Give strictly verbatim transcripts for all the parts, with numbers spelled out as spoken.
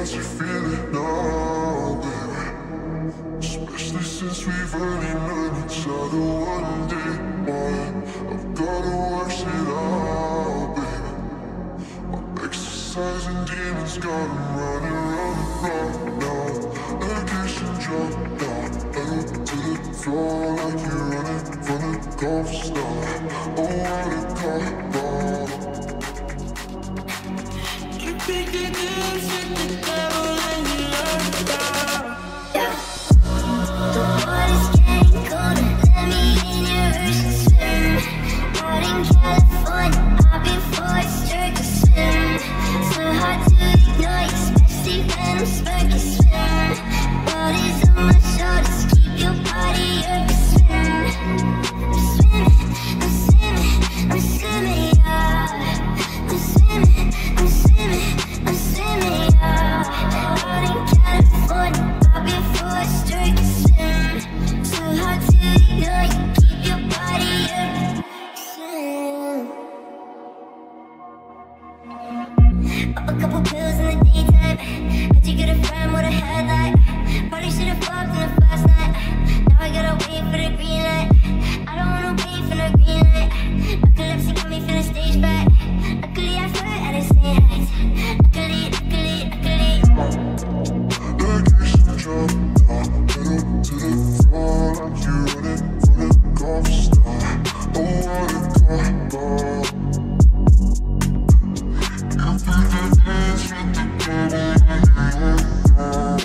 how's you feeling now, baby? Especially since we've only known each other one day. Why? I've gotta work it out, baby. My exercising demons got 'em running round and round now. Location drop down, pedal to the floor like you're running from a golf star. Oh, what a cop ball. You pick the good shit, the devil, and you learn down. Yeah. The water's getting colder, let me in your ocean swim. Out in California, I've been forced to swim. So hard to ignore, especially when I'm smirking swim. Body's on my shoulders, keep your body up and swim. I'm swimming, I'm swimming, I'm swimming, yeah. I'm swimming, I'm swimming, I'm swimming, yeah. Out in California, I've been forced to swim. So hard to ignore, keep your body up, swim. Pop a couple pills in the daytime. Had to get a friend with a headlight. Probably should've fucked in the first night. Now I gotta wait for the green light. I don't wanna wait for the green light. Epilepsy got me feeling stage fright. Luckily I flirt at the same height. Luckily, luckily, luckily. Location drop down, pedal to the floor like you're running from a golf star. Oh, what a cop ball. You pick the dance with the devil and you learn down.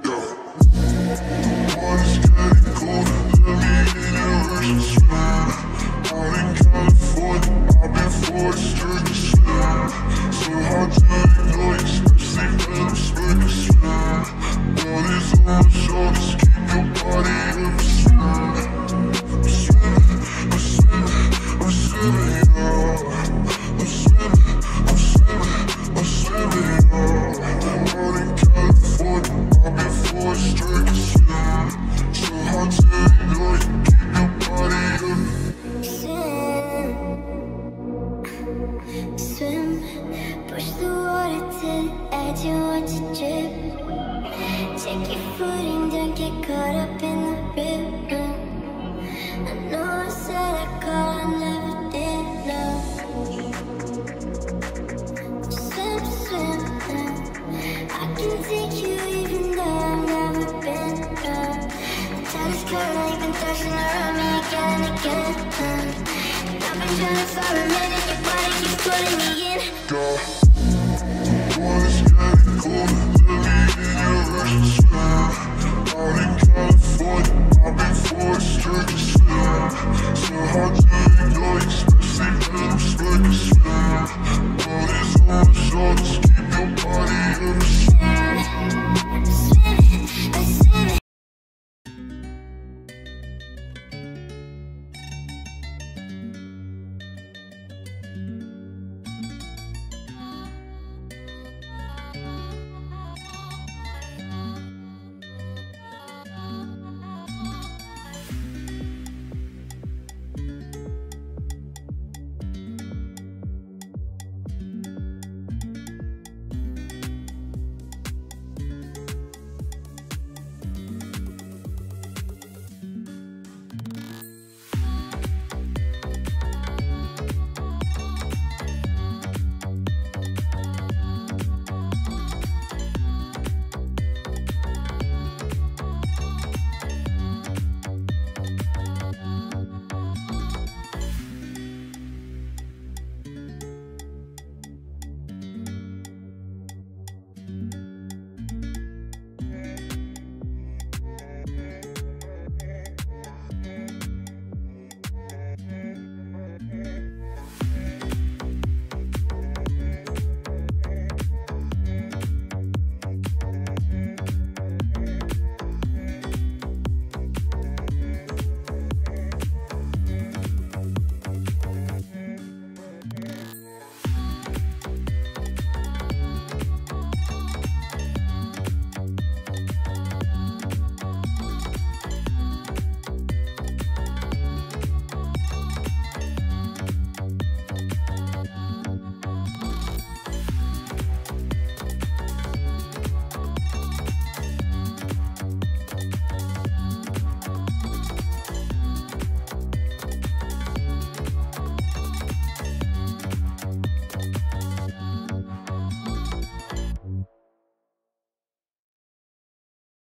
The water's getting colder, let me in your ocean swim. Out in California, I've been forced to swim. So hard to ignore, especially when I'm smoking swim. Body's on my shoulders, keep your body up, swim. I'm swimming, I'm swimming, I'm swimming, yeah. I'm swimming, I'm swimming, I'm swimming, yeah. Out in California, I've been forced to swim. So hard to ignore, keep your body up. Swim, swim, push the water to the edge and watch it drip. Check your footing, don't get caught up